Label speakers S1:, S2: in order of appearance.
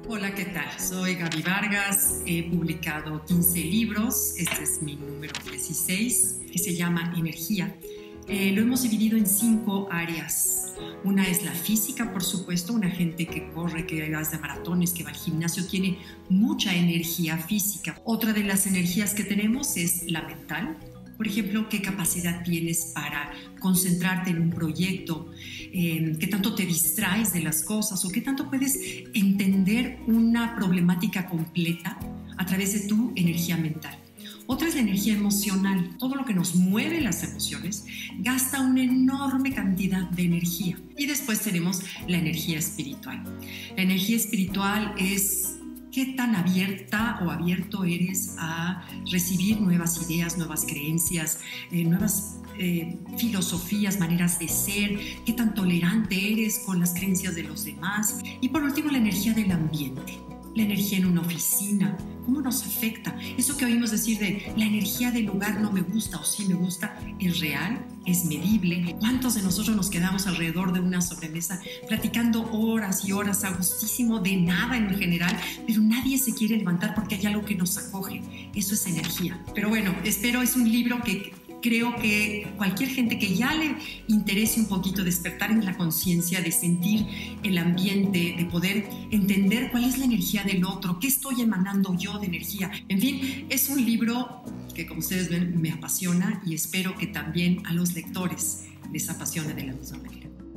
S1: Hola, ¿qué tal? Soy Gaby Vargas, he publicado 15 libros, este es mi número 16, que se llama Energía. Lo hemos dividido en 5 áreas. Una es la física, por supuesto, una gente que corre, que hace maratones, que va al gimnasio, tiene mucha energía física. Otra de las energías que tenemos es la mental. Por ejemplo, qué capacidad tienes para concentrarte en un proyecto, qué tanto te distraes de las cosas o qué tanto puedes entender una problemática completa a través de tu energía mental. Otra es la energía emocional. Todo lo que nos mueve las emociones gasta una enorme cantidad de energía. Y después tenemos la energía espiritual. La energía espiritual es qué tan abierta o abierto eres a recibir nuevas ideas, nuevas creencias, nuevas filosofías, maneras de ser, qué tan tolerante eres con las creencias de los demás. Y por último, la energía del ambiente. La energía en una oficina, ¿cómo nos afecta? Eso que oímos decir de la energía del lugar no me gusta o sí me gusta, ¿es real? ¿Es medible? ¿Cuántos de nosotros nos quedamos alrededor de una sobremesa platicando horas y horas a gustísimo de nada en general, pero nadie se quiere levantar porque hay algo que nos acoge? Eso es energía. Pero bueno, es un libro que creo que cualquier gente que ya le interese un poquito despertar en la conciencia, de sentir el ambiente, de poder entender cuál es la energía del otro, qué estoy emanando yo de energía. En fin, es un libro que, como ustedes ven, me apasiona y espero que también a los lectores les apasione de la misma manera.